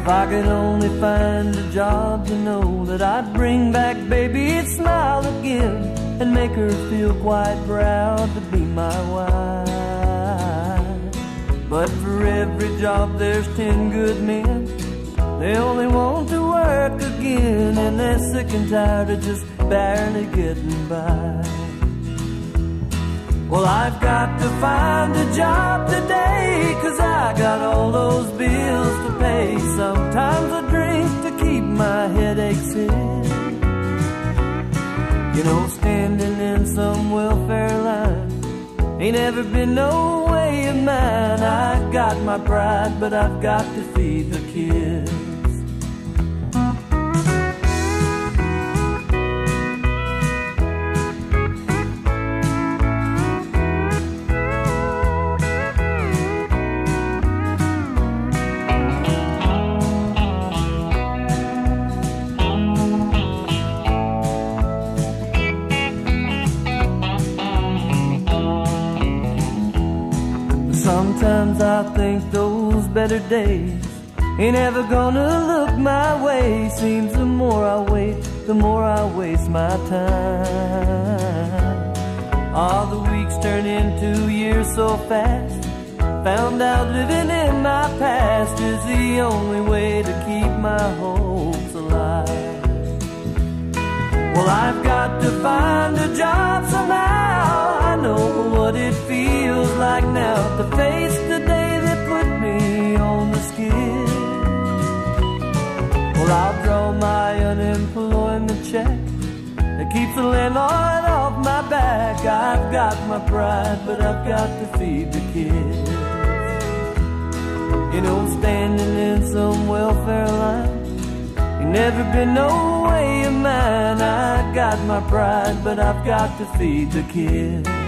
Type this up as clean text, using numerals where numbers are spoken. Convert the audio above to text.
I could only find a job to know that I'd bring back baby's smile again and make her feel quite proud to be my wife. But for every job there's 10 good men. They only want to work again, and they're sick and tired of just barely getting by. Well, I've got to find a job today, 'cause I got all those bills to pay. Sometimes I drink to keep my headaches hid. You know, standing in some welfare line ain't ever been no way of mine. I've got my pride, but I've got to feed the kids. Sometimes I think those better days ain't ever gonna look my way. Seems the more I wait, the more I waste my time. All the weeks turn into years so fast. Found out living in my past is the only way to keep my hopes alive. Well, I've got to find a job somehow. I know what it feels like now to face the day that put me on the skid. Well, I'll draw my unemployment check that keeps the landlord off my back. I've got my pride, but I've got to feed the kids. You know, standing in some welfare line ain't never been no way of mine. I got my pride, but I've got to feed the kids.